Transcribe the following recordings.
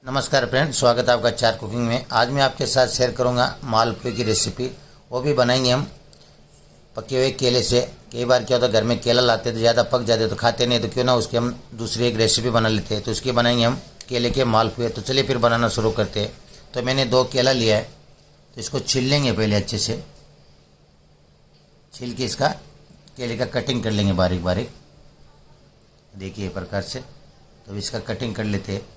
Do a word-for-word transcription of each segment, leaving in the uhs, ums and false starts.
नमस्कार फ्रेंड, स्वागत है आपका चार कुकिंग में। आज मैं आपके साथ शेयर करूंगा मालपुए की रेसिपी। वो भी बनाएंगे हम पके हुए केले से। कई बार क्या होता है, घर में केला लाते तो ज़्यादा पक जाते तो खाते नहीं, तो क्यों ना उसकी हम दूसरी एक रेसिपी बना लेते हैं। तो उसकी बनाएंगे हम केले के मालपुए। तो चलिए फिर बनाना शुरू करते हैं। तो मैंने दो केला लिया है, तो इसको छील लेंगे पहले अच्छे से। छील के इसका केले का कटिंग कर लेंगे बारीक बारीक, देखिए प्रकार से। तो इसका कटिंग कर लेते हैं।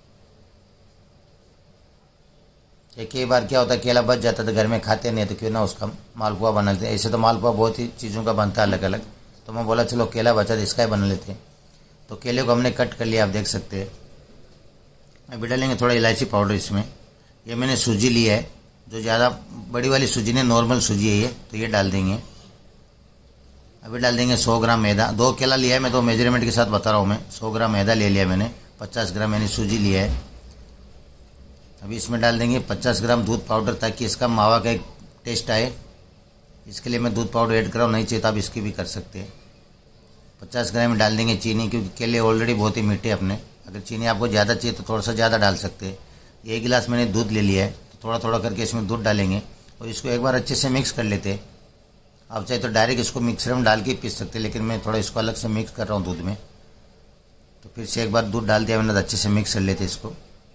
कई बार क्या होता है, केला बच जाता है तो घर में खाते नहीं, तो क्यों ना उसका मालपुआ बना लेते हैं। ऐसे तो मालपुआ बहुत ही चीज़ों का बनता है अलग अलग, तो मैं बोला चलो केला बचा तो इसका ही बना लेते हैं। तो केले को हमने कट कर लिया, आप देख सकते हैं। अभी डालेंगे थोड़ा इलायची पाउडर इसमें। ये मैंने सूजी लिया है, जो ज़्यादा बड़ी वाली सूजी नहीं, नॉर्मल सूजी है ये, तो ये डाल देंगे। अभी डाल देंगे सौ ग्राम मैदा। दो केला लिया है मैं, तो मेजरमेंट के साथ बता रहा हूँ मैं। सौ ग्राम मैदा ले लिया मैंने। पचास ग्राम मैंने सूजी लिया है। अभी इसमें डाल देंगे पचास ग्राम दूध पाउडर, ताकि इसका मावा का एक टेस्ट आए। इसके लिए मैं दूध पाउडर ऐड कर रहा हूँ, नहीं चाहिए तो आप इसकी भी कर सकते हैं। पचास ग्राम डाल देंगे चीनी, क्योंकि केले ऑलरेडी बहुत ही मीठे अपने। अगर चीनी आपको ज़्यादा चाहिए तो थोड़ा सा ज़्यादा डाल सकते हैं। एक गिलास मैंने दूध ले लिया है, तो थोड़ा थोड़ा करके इसमें दूध डालेंगे और इसको एक बार अच्छे से मिक्स कर लेते हैं। आप चाहे तो डायरेक्ट इसको मिक्सर में डाल के पीस सकते हैं, लेकिन मैं थोड़ा इसको अलग से मिक्स कर रहा हूँ दूध में। तो फिर से एक बार दूध डाल दिया मैंने, तो अच्छे से मिक्स कर लेते इसको।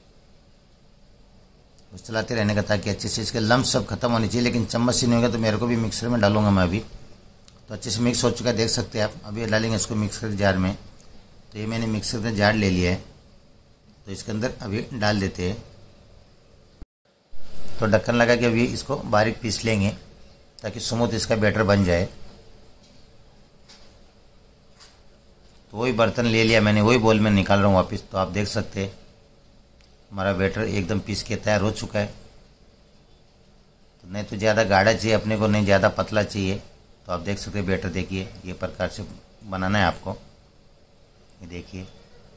बस चलाते रहने का, ताकि अच्छे से इसके लम्ब सब खत्म होनी चाहिए। लेकिन चम्मच से नहीं होगा तो मेरे को भी मिक्सर में डालूंगा मैं अभी। तो अच्छे से मिक्स हो चुका है, देख सकते हैं आप। अभी डालेंगे इसको मिक्सर जार में। तो ये मैंने मिक्सर का जार ले लिया है, तो इसके अंदर अभी डाल देते हैं। तो ढक्कन लगा के अभी इसको बारीक पीस लेंगे, ताकि स्मूथ इसका बैटर बन जाए। तो वही बर्तन ले लिया मैंने, वही बोल में निकाल रहा हूँ वापस। तो आप देख सकते हैं हमारा बैटर एकदम पीस के तैयार हो चुका है। तो नहीं तो ज़्यादा गाढ़ा चाहिए अपने को, नहीं ज़्यादा पतला चाहिए। तो आप देख सकते हैं बैटर, देखिए ये प्रकार से बनाना है आपको। ये देखिए।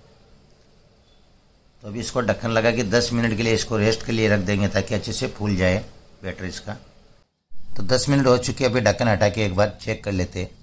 तो अभी इसको ढक्कन लगा के दस मिनट के लिए इसको रेस्ट के लिए रख देंगे, ताकि अच्छे से फूल जाए बैटर इसका। तो दस मिनट हो चुके हैं। अभी ढक्कन हटा के एक बार चेक कर लेते हैं।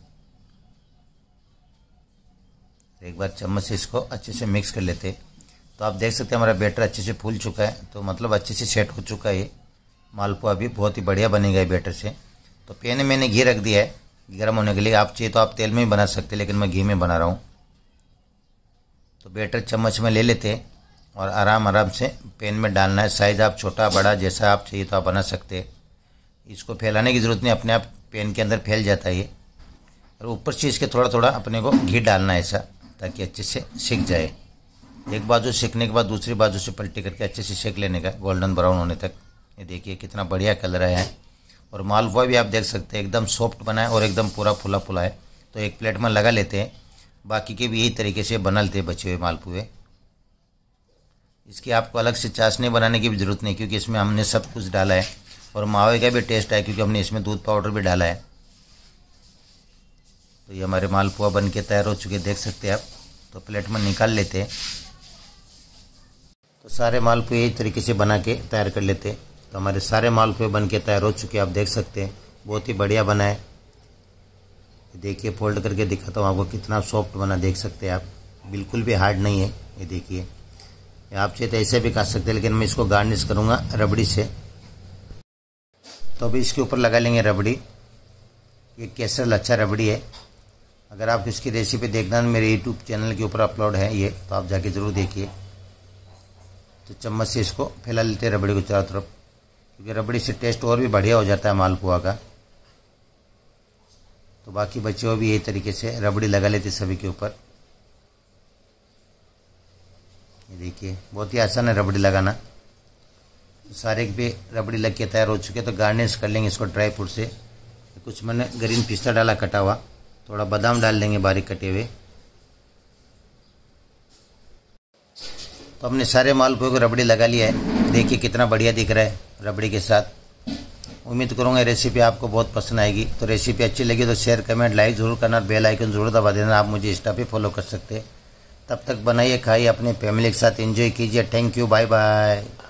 एक बार चम्मच से इसको अच्छे से मिक्स कर लेते हैं। तो आप देख सकते हैं हमारा बैटर अच्छे से फूल चुका है, तो मतलब अच्छे से सेट हो चुका है। ये मालपुआ अभी बहुत ही बढ़िया बनेगा ये बैटर से। तो पैन में मैंने घी रख दिया है गर्म होने के लिए। आप चाहिए तो आप तेल में भी बना सकते हैं, लेकिन मैं घी में बना रहा हूँ। तो बैटर चम्मच में ले लेते हैं और आराम आराम से पैन में डालना है। साइज़ आप छोटा बड़ा जैसा आप चाहिए तो आप बना सकते हैं। इसको फैलाने की ज़रूरत नहीं, अपने आप पैन के अंदर फैल जाता है ये। और ऊपर से इसके थोड़ा थोड़ा अपने को घी डालना है ऐसा, ताकि अच्छे से सिक जाए। एक बाजू सेकने के बाद दूसरी बाजू से पलटी करके अच्छे से सेक लेने का, गोल्डन ब्राउन होने तक। ये देखिए कितना बढ़िया कलर आया है। और मालपुआ भी आप देख सकते हैं एकदम सॉफ्ट बना है और एकदम पूरा फुला फुला है। तो एक प्लेट में लगा लेते हैं। बाकी के भी यही तरीके से बना लेते हैं बचे हुए मालपुए। इसकी आपको अलग से चाशनी बनाने की भी ज़रूरत नहीं, क्योंकि इसमें हमने सब कुछ डाला है। और मावे का भी टेस्ट है, क्योंकि हमने इसमें दूध पाउडर भी डाला है। तो ये हमारे मालपुआ बन के तैयार हो चुके, देख सकते हैं आप। तो प्लेट में निकाल लेते हैं। तो सारे मालपुए इस तरीके से बना के तैयार कर लेते हैं। तो हमारे सारे मालपुए बन के तैयार हो चुके हैं, आप देख सकते हैं। बहुत ही बढ़िया बना है। देखिए फोल्ड करके दिखाता हूँ आपको, कितना सॉफ्ट बना, देख सकते हैं आप। बिल्कुल भी हार्ड नहीं है। ये देखिए, आप चाहे तो ऐसे भी खा सकते हैं, लेकिन मैं इसको गार्निश करूँगा रबड़ी से। तो अभी इसके ऊपर लगा लेंगे रबड़ी। ये केसर लच्छा रबड़ी है। अगर आप इसकी रेसिपी देखना है, मेरे यूट्यूब चैनल के ऊपर अपलोड है ये, तो आप जाके ज़रूर देखिए। तो चम्मच से इसको फैला लेते हैं रबड़ी को चारों तरफ, क्योंकि रबड़ी से टेस्ट और भी बढ़िया हो जाता है मालपुआ का। तो बाकी बच्चे वो भी यही तरीके से रबड़ी लगा लेते सभी के ऊपर। ये देखिए बहुत ही आसान है रबड़ी लगाना। तो सारे पे रबड़ी लग के तैयार हो चुके, तो गार्निश कर लेंगे इसको ड्राई फ्रूट से। कुछ मैंने ग्रीन पिस्ता डाला कटा हुआ, थोड़ा बादाम डाल देंगे बारीक कटे हुए। तो हमने सारे मालपुए को रबड़ी लगा लिया है। देखिए कितना बढ़िया दिख रहा है रबड़ी के साथ। उम्मीद करूँगा रेसिपी आपको बहुत पसंद आएगी। तो रेसिपी अच्छी लगी तो शेयर कमेंट लाइक ज़रूर करना, बेल आइकन ज़रूर दबा देना। आप मुझे इंस्टा पे फॉलो कर सकते हैं। तब तक बनाइए, खाइए, अपने फैमिली के साथ एंजॉय कीजिए। Thank you, bye bye.